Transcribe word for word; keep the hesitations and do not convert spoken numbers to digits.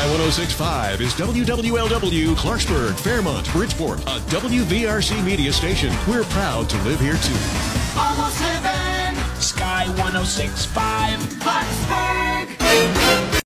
one oh six point five is W W L W Clarksburg, Fairmont, Bridgeport, a W V R C media station. We're proud to live here too. Almost heaven. Sky one oh six point five. Clarksburg.